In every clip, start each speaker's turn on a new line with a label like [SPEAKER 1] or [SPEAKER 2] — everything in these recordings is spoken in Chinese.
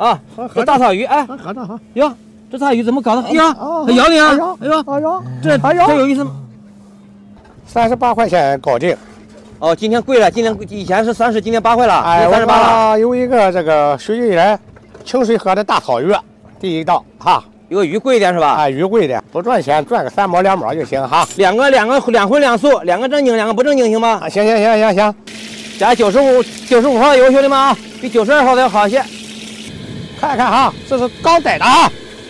[SPEAKER 1] 啊，这大草鱼，哎，
[SPEAKER 2] 合着哈。
[SPEAKER 1] 哟，这大鱼怎么搞的？哎呀，它咬你啊！哎呦，这有意思吗
[SPEAKER 2] ？38块钱搞定。
[SPEAKER 1] 哦，今天贵了，今天以前是30，今天8块了，
[SPEAKER 2] 哎
[SPEAKER 1] ，38了。
[SPEAKER 2] 有一个这个水里人清水河的大草鱼，第一道哈。
[SPEAKER 1] 有个鱼贵一点是吧？
[SPEAKER 2] 哎，鱼贵点，不赚钱，赚个3毛2毛就行哈。
[SPEAKER 1] 两荤两素，2个正经，2个不正经，行吗？
[SPEAKER 2] 啊，行，
[SPEAKER 1] 加95号油，兄弟们啊，比92号的要好些。
[SPEAKER 2] 看看哈，这是刚逮的啊。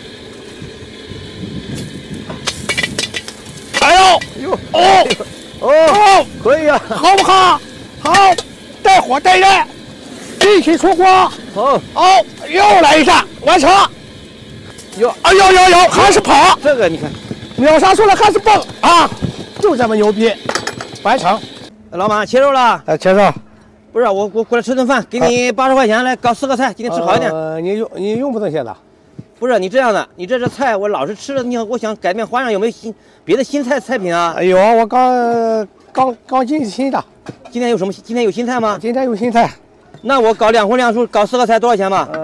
[SPEAKER 2] 哎呦，哦，
[SPEAKER 1] 可以啊，
[SPEAKER 2] 好不好？好，带火带人，一起出锅。
[SPEAKER 1] 好，
[SPEAKER 2] 又来一下，完成。有，还是跑。
[SPEAKER 1] 这个你看，
[SPEAKER 2] 秒杀出来还是蹦啊，就这么牛逼，完成。
[SPEAKER 1] 老马切肉了？
[SPEAKER 2] 切肉。
[SPEAKER 1] 不是我过来吃顿饭，给你80块钱来搞4个菜，今天吃好一点。
[SPEAKER 2] 你用不着现在。
[SPEAKER 1] 不是你这样的，你这菜我老是吃了，我想改变花样，有没有别的新菜品啊？
[SPEAKER 2] 有，我刚进新的。
[SPEAKER 1] 今天有什么？今天有新菜吗？
[SPEAKER 2] 今天有新菜。
[SPEAKER 1] 那我搞2荤2素，搞4个菜多少钱吧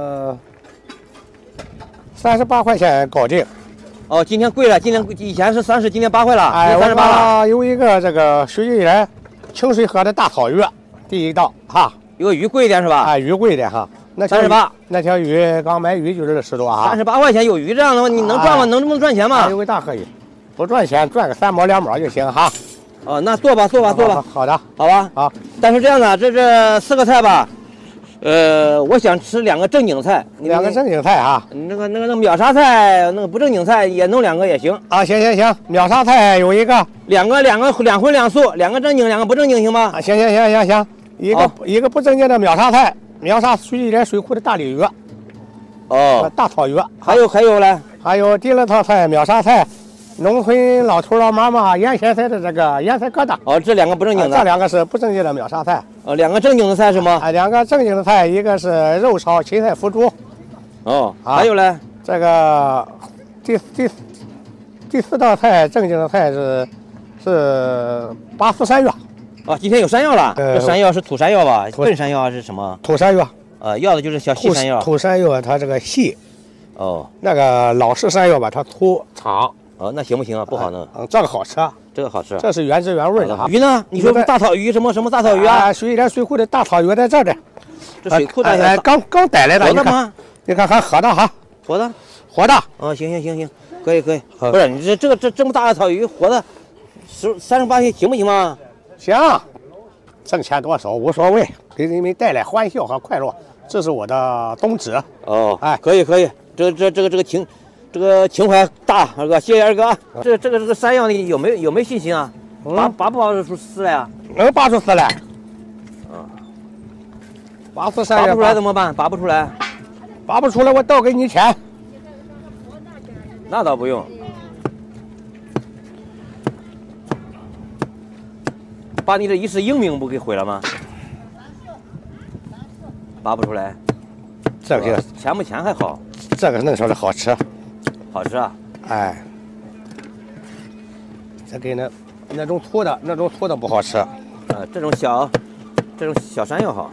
[SPEAKER 2] ？38块钱搞定。
[SPEAKER 1] 哦，今天贵了，今天以前是30，今天8块了，
[SPEAKER 2] 哎
[SPEAKER 1] ，38了。
[SPEAKER 2] 有一个这个水里人清水河的大草鱼，第一道哈。
[SPEAKER 1] 有个鱼贵一点是吧？
[SPEAKER 2] 哎，鱼贵一点哈。那
[SPEAKER 1] 38，
[SPEAKER 2] 那条鱼刚买鱼就是10多啊。
[SPEAKER 1] 38块钱有鱼这样的话，你能赚吗？能赚钱吗？
[SPEAKER 2] 有个大河鱼，不赚钱，赚个3毛2毛就行哈。
[SPEAKER 1] 哦，那做吧。
[SPEAKER 2] 好的，
[SPEAKER 1] 好吧。
[SPEAKER 2] 好。
[SPEAKER 1] 但是这样的，这4个菜吧。我想吃2个正经菜
[SPEAKER 2] ，2个正经菜啊。
[SPEAKER 1] 那个秒杀菜，那个不正经菜也弄2个也行
[SPEAKER 2] 啊。行，秒杀菜有一个，
[SPEAKER 1] 两荤两素，2个正经，2个不正经，行吗？
[SPEAKER 2] 啊，行，一个不正经的秒杀菜，秒杀水里人水库的大鲤鱼，大草鱼。
[SPEAKER 1] 还有嘞，
[SPEAKER 2] 还有第2套菜秒杀菜，农村老头老妈妈腌咸菜的这个腌菜疙瘩。
[SPEAKER 1] 哦，这2个不正经的，
[SPEAKER 2] 这2个是不正经的秒杀菜。
[SPEAKER 1] 哦2个正经的菜是吗
[SPEAKER 2] ？2个正经的菜，一个是肉炒芹菜腐竹。
[SPEAKER 1] 哦，还有嘞，
[SPEAKER 2] 这个第4道菜正经的菜是拔丝山药。
[SPEAKER 1] 哦，今天有山药了。这山药是土山药吧？笨山药还是什么？
[SPEAKER 2] 土山药。
[SPEAKER 1] 要的就是小细山药。
[SPEAKER 2] 土山药它这个细。
[SPEAKER 1] 哦。
[SPEAKER 2] 那个老式山药吧，它粗长。
[SPEAKER 1] 哦，那行不行啊？不好弄。
[SPEAKER 2] 这个好吃。
[SPEAKER 1] 这个好吃。
[SPEAKER 2] 这是原汁原味的哈。
[SPEAKER 1] 鱼呢？你说大草鱼什么大草鱼啊？
[SPEAKER 2] 水里人水库的大草鱼在这的。
[SPEAKER 1] 这水库的
[SPEAKER 2] 刚逮来的。
[SPEAKER 1] 活的吗？
[SPEAKER 2] 你看还活的哈。
[SPEAKER 1] 活的。哦，行，可以。不是你这么大的草鱼活的，38行不行吗？
[SPEAKER 2] 行，挣钱多少无所谓，给你们带来欢笑和快乐，这是我的宗旨。
[SPEAKER 1] 哦，哎，可以，这个情怀大，二哥，谢谢二哥。这个山药你有没有信心啊？拔不拔出丝来啊？
[SPEAKER 2] 能拔出丝来。拔出山药。
[SPEAKER 1] 拔不出来怎么办？拔不出来。
[SPEAKER 2] 拔不出来，我倒给你钱。
[SPEAKER 1] 那倒不用。把你这一世英名不给毁了吗？拔不出来。
[SPEAKER 2] 这个
[SPEAKER 1] 钱不钱还好。
[SPEAKER 2] 这个弄出来好吃。
[SPEAKER 1] 好吃啊！
[SPEAKER 2] 哎，这给那种粗的不好吃。
[SPEAKER 1] 这种小山药好。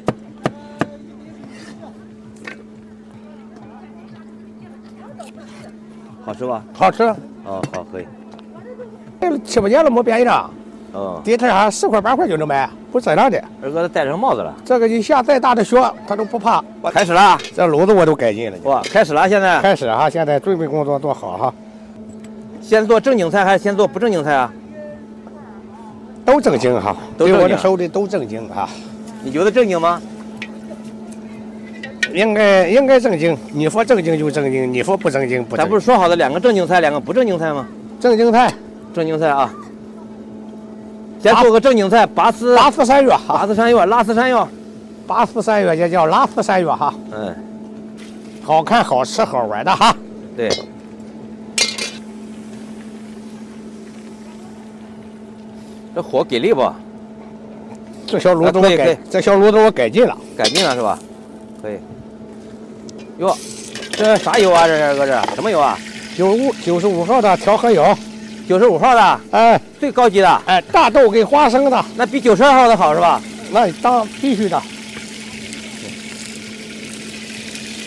[SPEAKER 1] 好吃吧？
[SPEAKER 2] 好吃。
[SPEAKER 1] 哦，好，可以。
[SPEAKER 2] 7、8年了没变异了。
[SPEAKER 1] 哦。
[SPEAKER 2] 地摊还10块8块就能买，不这样的。
[SPEAKER 1] 二哥戴上帽子了。
[SPEAKER 2] 这个你下再大的雪，他都不怕。
[SPEAKER 1] 开始了。
[SPEAKER 2] 这炉子我都改进了。
[SPEAKER 1] 哇，开始了，现在。
[SPEAKER 2] 开始哈，现在准备工作做好哈。
[SPEAKER 1] 先做正经菜还是先做不正经菜啊？
[SPEAKER 2] 都正经哈，对我的手里都正经哈。
[SPEAKER 1] 你觉得正经吗？
[SPEAKER 2] 应该正经，你说正经就正经，你说不正经不正经。
[SPEAKER 1] 咱不是说好的2个正经菜，2个不正经菜吗？
[SPEAKER 2] 正经菜
[SPEAKER 1] 啊。先做个正经菜，拔丝
[SPEAKER 2] 山药，
[SPEAKER 1] 拉丝
[SPEAKER 2] 山药也叫拉丝山药哈。好看、好吃、好玩的哈。
[SPEAKER 1] 对。这火给力不？
[SPEAKER 2] 这小炉子我改进了。
[SPEAKER 1] 改进了是吧？可以。哟，这啥油啊？这是搁这什么油啊
[SPEAKER 2] ？95号的调和油。
[SPEAKER 1] 95号的，
[SPEAKER 2] 哎，
[SPEAKER 1] 最高级的，
[SPEAKER 2] 哎，大豆跟花生的，
[SPEAKER 1] 那比92号的好是吧？
[SPEAKER 2] 那当必须的。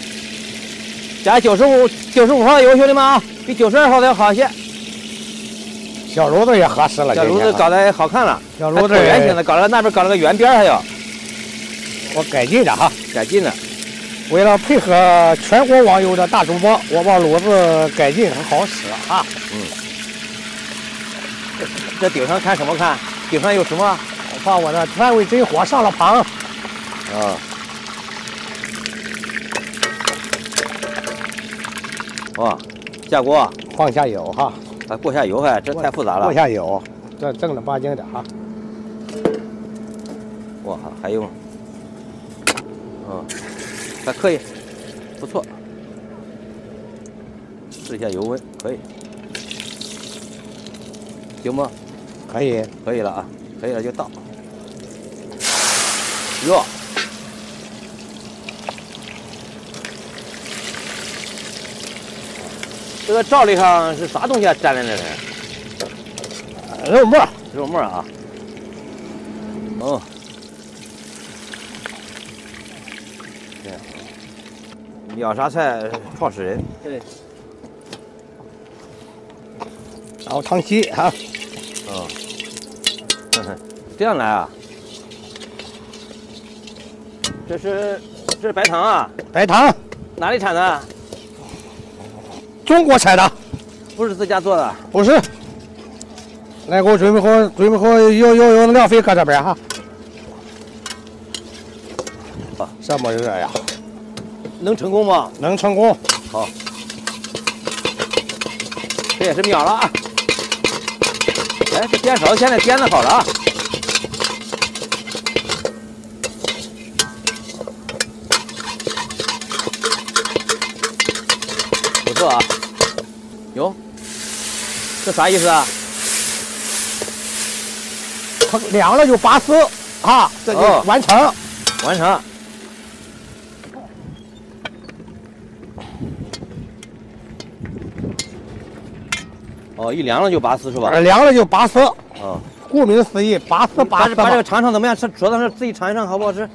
[SPEAKER 1] 加95号油，兄弟们啊，比92号的要好些。
[SPEAKER 2] 小炉子也合适了，
[SPEAKER 1] 小炉子搞得好看了，
[SPEAKER 2] 小炉子
[SPEAKER 1] 圆形的，搞了那边搞了个圆边，还有
[SPEAKER 2] 我改进的哈，
[SPEAKER 1] 改进的。
[SPEAKER 2] 为了配合全国网友的大主播，我把炉子改进很好使啊。
[SPEAKER 1] 这顶上看什么看？顶上有什么？
[SPEAKER 2] 我把我的单位真火上了膛。
[SPEAKER 1] 哇，下锅，
[SPEAKER 2] 放下油哈。
[SPEAKER 1] 还过下油还，这太复杂了。
[SPEAKER 2] 过下油，这正儿八经的哈。
[SPEAKER 1] 哇，还有，还可以，不错。试一下油温，可以，行不？
[SPEAKER 2] 可以，
[SPEAKER 1] 可以了啊，可以了就倒。哟，这个罩里上是啥东西啊？粘在那里？
[SPEAKER 2] 肉末，
[SPEAKER 1] 肉末啊。哦。对。秒杀菜创始人。对。
[SPEAKER 2] 然后糖稀哈。
[SPEAKER 1] 这样来啊？这是白糖啊？
[SPEAKER 2] 白糖。
[SPEAKER 1] 哪里产的？
[SPEAKER 2] 中国产的。
[SPEAKER 1] 不是自家做的。
[SPEAKER 2] 不是。来，给我准备好，有料费搁这边哈。这么热呀？
[SPEAKER 1] 能成功吗？
[SPEAKER 2] 能成功。
[SPEAKER 1] 好。这也是秒了啊！哎，这颠勺现在颠的好了啊！不错啊！哟，这啥意思啊？
[SPEAKER 2] 凉了就拔丝啊，这就完成。
[SPEAKER 1] 完成。哦，一凉了就拔丝是吧？
[SPEAKER 2] 凉了就拔丝。
[SPEAKER 1] 哦，
[SPEAKER 2] 顾名思义，拔丝拔丝。
[SPEAKER 1] 把这个尝尝怎么样？说的是自己尝一尝好不好吃？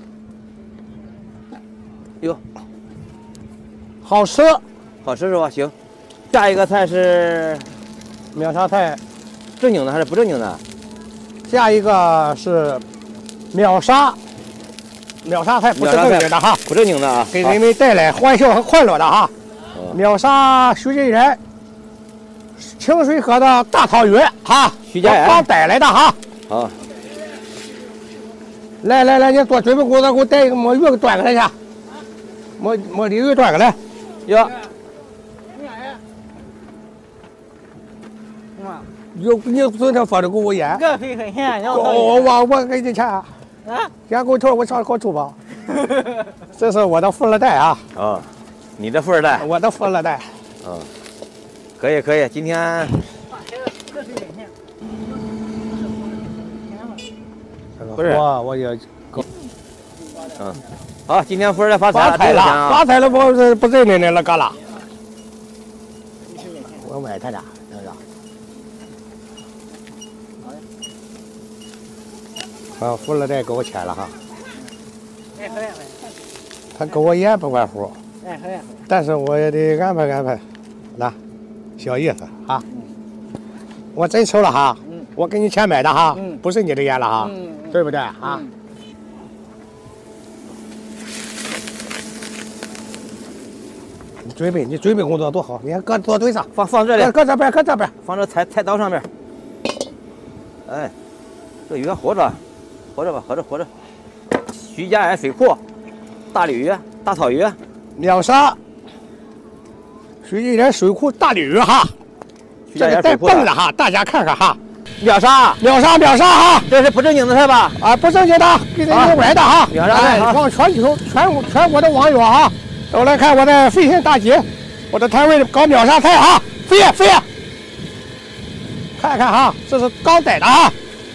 [SPEAKER 1] 哟，
[SPEAKER 2] 好吃，
[SPEAKER 1] 好吃是吧？行，下一个菜是
[SPEAKER 2] 秒杀菜，
[SPEAKER 1] 正经的还是不正经的？
[SPEAKER 2] 下一个是秒杀菜，不是正经的哈，
[SPEAKER 1] 不正经的啊，
[SPEAKER 2] 给人们带来欢笑和快乐的哈。秒杀徐振仁。清水河的大草原哈，
[SPEAKER 1] 徐家园
[SPEAKER 2] 刚逮来的哈。
[SPEAKER 1] 好，
[SPEAKER 2] 来，你做准备工作，给我带一个摸鱼给端过来去。摸鲤鱼端过来。
[SPEAKER 1] 哟。
[SPEAKER 2] 你昨天放着给我演。
[SPEAKER 3] 这费很咸，
[SPEAKER 2] 我给你钱。啊。先给我头，我上好处吧。这是我的富二代啊。
[SPEAKER 1] 你的富二代。
[SPEAKER 2] 我的富二代。
[SPEAKER 1] 可以，今天。不是，
[SPEAKER 2] 我也。
[SPEAKER 1] 好，今天富二代发
[SPEAKER 2] 财了，发财了，不认人了，哥了。我买他俩，那个。富二代给我钱了哈。他给我也不管户。但是我也得安排，那。小意思哈，我真抽了哈，我给你钱买的哈，不是你的烟了哈，对不对啊？你准备工作多好，你看搁桌堆上，
[SPEAKER 1] 放这里，
[SPEAKER 2] 搁这边，
[SPEAKER 1] 放这菜刀上面。哎，这鱼活着吧，活着。徐家园水库，大鲤鱼、大草鱼，
[SPEAKER 2] 秒杀。徐家园水库大鲤鱼哈，这个带蹦的哈，大家看看哈。
[SPEAKER 1] 秒杀
[SPEAKER 2] 哈！
[SPEAKER 1] 这是不正经的菜吧？
[SPEAKER 2] 啊，不正经的，给人家歪的哈。
[SPEAKER 1] 秒杀菜，
[SPEAKER 2] 让全国的网友哈都来看我的飞天大吉，我的摊位搞秒杀菜啊！飞呀！看看哈，这是刚逮的哈。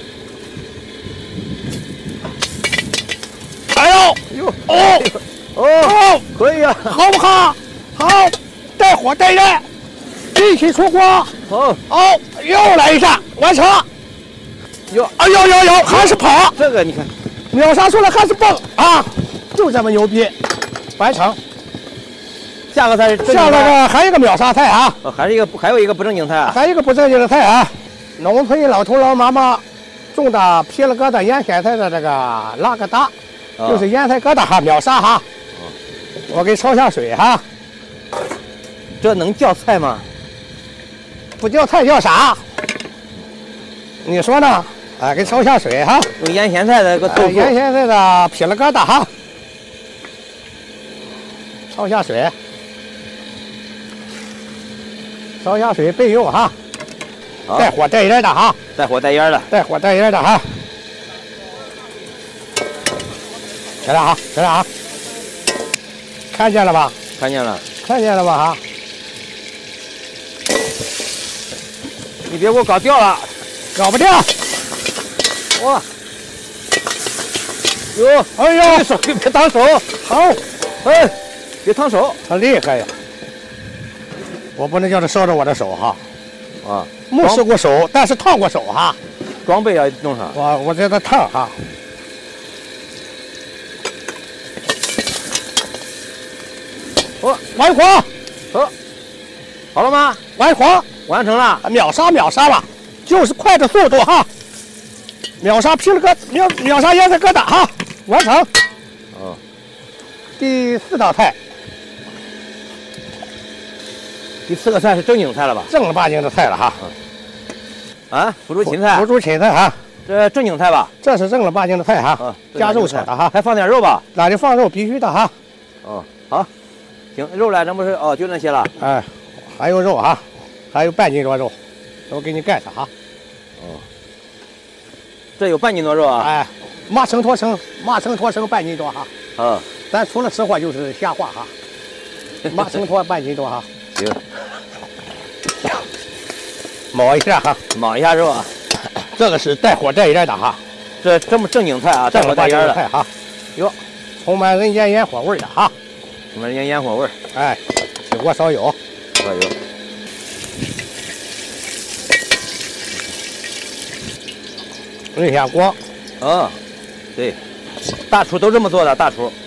[SPEAKER 2] 哎呦，
[SPEAKER 1] 可以啊，
[SPEAKER 2] 好不好？好。带火带人，一起出锅。好，又来一下，完成。有，还是跑。
[SPEAKER 1] 这个你看，
[SPEAKER 2] 秒杀出来还是蹦啊，就这么牛逼，完成。
[SPEAKER 1] 下个菜是
[SPEAKER 2] 下那个还有一个秒杀菜啊，
[SPEAKER 1] 还有一个不正经菜啊，
[SPEAKER 2] 还有一个不正经的菜啊，农村老头老妈妈种的皮了疙瘩腌咸菜的这个拉个达，就是腌菜疙瘩哈，秒杀哈。我给焯下水哈。
[SPEAKER 1] 这能叫菜吗？
[SPEAKER 2] 不叫菜叫啥？你说呢？哎，给焯下水哈。
[SPEAKER 1] 用腌咸菜的个豆腐。
[SPEAKER 2] 腌咸菜的皮了疙瘩哈。焯下水。烧下水备用哈，带火带烟的哈，
[SPEAKER 1] 带火带烟的，
[SPEAKER 2] 带火带烟的哈。起来啊，起来啊！看见了吧？
[SPEAKER 1] 看见了，
[SPEAKER 2] 看见了吧哈！
[SPEAKER 1] 你别给我搞掉了，
[SPEAKER 2] 搞不掉！
[SPEAKER 1] 哇！哟，哎呦，手别烫手，
[SPEAKER 2] 好，
[SPEAKER 1] 哎，别烫手，
[SPEAKER 2] 很厉害呀！我不能叫他烧着我的手哈，
[SPEAKER 1] 啊，
[SPEAKER 2] 没试过手，但是烫过手哈。
[SPEAKER 1] 装备要弄上。
[SPEAKER 2] 我在这烫哈。完火，
[SPEAKER 1] 好了吗？
[SPEAKER 2] 完火，
[SPEAKER 1] 完成了，
[SPEAKER 2] 秒杀吧，就是快的速度哈。秒杀皮了疙秒杀腌菜疙瘩哈，完成。第4道菜。
[SPEAKER 1] 第4个菜是正经菜了吧？
[SPEAKER 2] 正儿八经的菜了哈。
[SPEAKER 1] 啊，腐竹芹菜。
[SPEAKER 2] 腐竹芹菜哈，
[SPEAKER 1] 这正经菜吧？
[SPEAKER 2] 这是正儿八经的菜哈。加肉炒的哈。
[SPEAKER 1] 还放点肉吧？
[SPEAKER 2] 那就放肉，必须的哈。
[SPEAKER 1] 好，行，肉来，咱不是就那些了。
[SPEAKER 2] 哎，还有肉哈，还有半斤多肉，我给你盖上哈。
[SPEAKER 1] 这有半斤多肉啊？
[SPEAKER 2] 哎，麻称脱称半斤多哈。咱除了实话就是瞎话哈。麻称脱半斤多哈。
[SPEAKER 1] 行，
[SPEAKER 2] 冒一下哈，
[SPEAKER 1] 冒一下肉啊。
[SPEAKER 2] 这个是带火带烟的哈，
[SPEAKER 1] 这么正经菜啊，带火带烟的
[SPEAKER 2] 菜哈。哟，充满人间烟火味的哈，
[SPEAKER 1] 充满人间烟火味。
[SPEAKER 2] 哎，起锅烧油，
[SPEAKER 1] 烧油。
[SPEAKER 2] 热下锅。
[SPEAKER 1] 对，大厨都这么做的，大厨。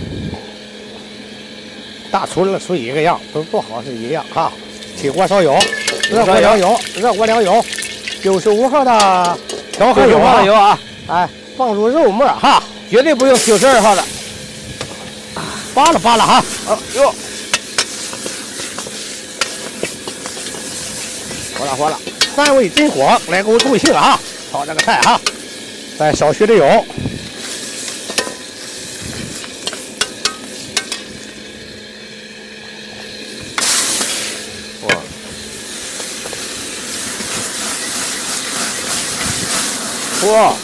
[SPEAKER 2] 大厨一个样，都做好是一样哈。起锅烧油，热锅凉油，95号的调和油啊，哎，放入肉末哈，
[SPEAKER 1] 绝对不用92号的，
[SPEAKER 2] 扒拉哈。
[SPEAKER 1] 哟，哗啦
[SPEAKER 2] ，3味真火来给我助兴啊，炒这个菜哈，再少许的油。
[SPEAKER 1] 哇！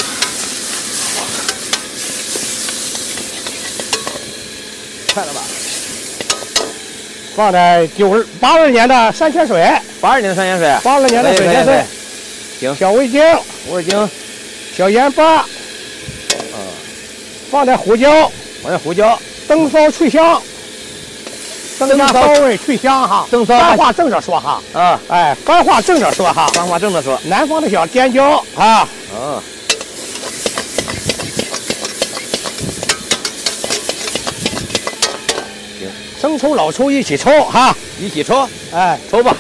[SPEAKER 1] 看了吧？
[SPEAKER 2] 放在82年的山泉水
[SPEAKER 1] ，82年的山泉水
[SPEAKER 2] ，82年的水泉水。
[SPEAKER 1] 行。
[SPEAKER 2] 小味精，小盐巴，放点胡椒，灯烧去香，增加骚味去香哈。白话正着说哈。哎，白话正着说哈。南方的小尖椒啊。
[SPEAKER 1] 行，
[SPEAKER 2] 生抽老抽一起抽哈，哎，
[SPEAKER 1] 抽吧。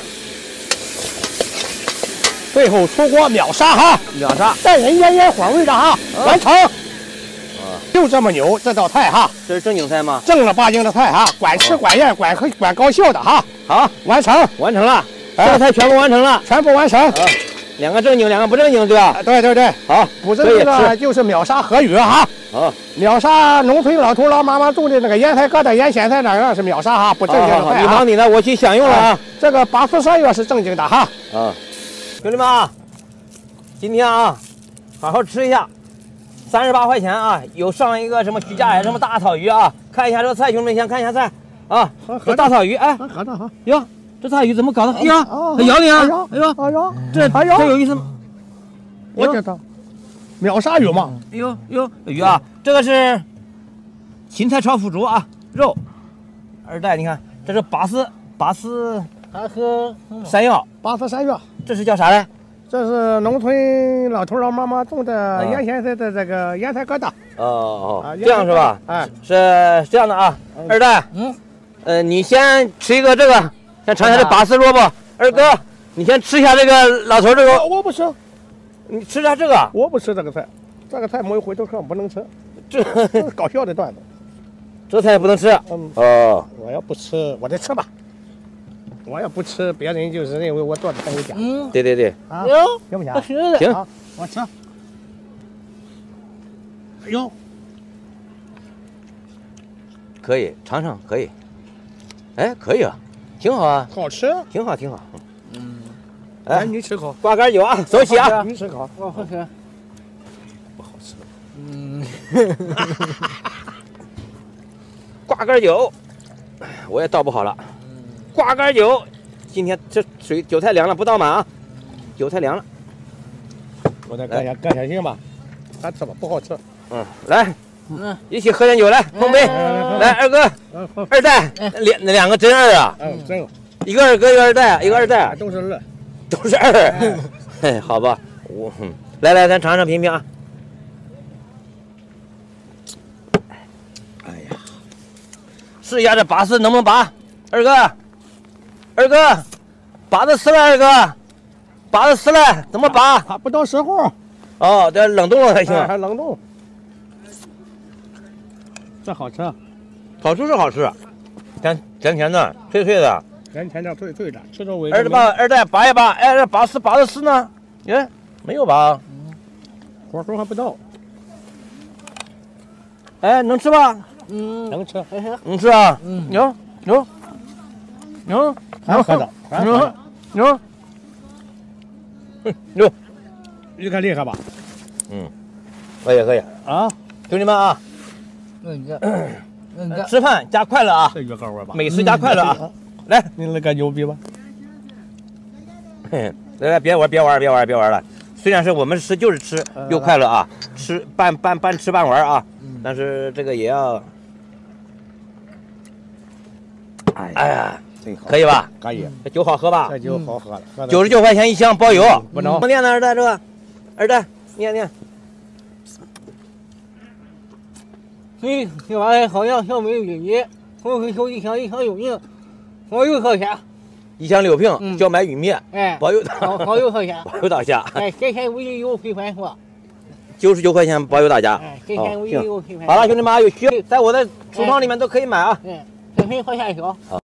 [SPEAKER 2] 最后出锅秒杀哈，带人烟烟火味的哈，完成。就这么牛，这道菜哈，
[SPEAKER 1] 这是正经菜吗？
[SPEAKER 2] 正儿八经的菜哈，管吃管宴管高效的哈。
[SPEAKER 1] 好，
[SPEAKER 2] 完成
[SPEAKER 1] 了，这个菜全部完成了，2个正经，2个不正经，对吧？
[SPEAKER 2] 对。
[SPEAKER 1] 好，
[SPEAKER 2] 不正经的就是秒杀河鱼哈。秒杀农村老头老妈妈种的那个腌菜疙瘩、腌咸菜那个是秒杀哈，不正经的菜。
[SPEAKER 1] 你忙你的，我去享用了啊。
[SPEAKER 2] 这个8次3月是正经的哈。
[SPEAKER 1] 兄弟们啊，今天啊，好好吃一下，38块钱啊，有上一个什么徐家海什么大草鱼啊，看一下这个菜，兄弟们先看一下菜啊，这大草鱼，哎，
[SPEAKER 2] 喝着哈，
[SPEAKER 1] 哟，这大鱼怎么搞的？哎呀，咬你啊！哎呦，这有意思吗？
[SPEAKER 2] 我知道，秒杀鱼嘛。
[SPEAKER 1] 哎呦，鱼啊，这个是芹菜炒腐竹啊，肉。二代，你看，这是拔丝，
[SPEAKER 2] 还和
[SPEAKER 1] 山药
[SPEAKER 2] ，8次3月。
[SPEAKER 1] 这是叫啥嘞？
[SPEAKER 2] 这是农村老头老妈妈种的腌咸菜的这个腌菜疙瘩。
[SPEAKER 1] 这样是吧？哎，是这样的啊。二代， 你先吃一个这个，先尝一下这拔丝萝卜。二哥，你先吃一下这个老头这个。
[SPEAKER 2] 我不吃，
[SPEAKER 1] 你吃下这个。
[SPEAKER 2] 我不吃这个菜，这个菜没有回头客，不能吃。这是搞笑的段子。
[SPEAKER 1] 这菜不能吃。哦，
[SPEAKER 2] 我要不吃，我再吃吧。我要不吃，别人就是认为我做的很有假。
[SPEAKER 1] 对对对。
[SPEAKER 2] 啊，行不行？
[SPEAKER 1] 行，
[SPEAKER 2] 我吃。哎呦，
[SPEAKER 1] 可以尝尝，可以。哎，可以啊，挺好啊，
[SPEAKER 2] 好吃，
[SPEAKER 1] 挺好，挺好。
[SPEAKER 2] 哎，你吃口
[SPEAKER 1] 挂杆酒啊，走起啊！
[SPEAKER 2] 你吃口，
[SPEAKER 3] 我好吃。
[SPEAKER 2] 不好吃。
[SPEAKER 1] 挂杆酒，我也倒不好了。挂杆酒，今天这水酒太凉了，不倒满啊，酒太凉了。
[SPEAKER 2] 我再干下行吧，咱吃吧，不好吃。
[SPEAKER 1] 来，一起喝点酒来，碰杯。来，二哥，二代，两个真二啊。
[SPEAKER 2] 真。
[SPEAKER 1] 一个二哥，一个二代，一个二代，
[SPEAKER 2] 都是二，
[SPEAKER 1] 都是二。嘿，好吧，来，咱尝尝品品啊。哎呀，试一下这拔丝能不能拔？二哥，拔的丝了，二哥，拔的丝了，怎么拔？
[SPEAKER 2] 还不到时候。
[SPEAKER 1] 哦，得冷冻了才行。
[SPEAKER 2] 还冷冻。这好吃。
[SPEAKER 1] 好吃是好吃，甜的，脆脆的。
[SPEAKER 2] 甜的，脆脆的，吃着味。
[SPEAKER 1] 二代拔一拔，哎，这拔的丝呢？哎，没有拔。
[SPEAKER 2] 火候还不到。
[SPEAKER 1] 哎，能吃吧？
[SPEAKER 2] 能吃。
[SPEAKER 1] 能吃啊？牛，
[SPEAKER 2] 还喝着，
[SPEAKER 1] 牛，
[SPEAKER 2] 你看厉害吧？
[SPEAKER 1] 可以
[SPEAKER 2] 啊，
[SPEAKER 1] 兄弟们啊，吃饭加快乐啊！
[SPEAKER 2] 这鱼膏吧，
[SPEAKER 1] 美食加快乐啊！来，
[SPEAKER 2] 你那个牛逼吧？
[SPEAKER 1] 来，别玩了。虽然是我们吃就是吃又快乐啊，吃半吃半玩啊，但是这个也要，哎呀，可以吧？
[SPEAKER 2] 可以，
[SPEAKER 1] 这酒好喝吧？
[SPEAKER 2] 这酒好喝了
[SPEAKER 1] ，99块钱一箱包邮，
[SPEAKER 2] 不能。
[SPEAKER 1] 念呢，二代这个，二代念。
[SPEAKER 3] 这玩意好像小美女米，我给手机上一箱有名，包邮多少钱？
[SPEAKER 1] 一箱6瓶，叫买玉米，包邮
[SPEAKER 3] 包邮多少钱？
[SPEAKER 1] 包邮大家。
[SPEAKER 3] 哎，这钱唯一有赔款是吧
[SPEAKER 1] ？99块钱包邮大家。
[SPEAKER 3] 哎，这钱唯一有赔款。
[SPEAKER 1] 好了，兄弟们有需要在我的橱窗里面都可以买啊。
[SPEAKER 3] 这赔花钱少。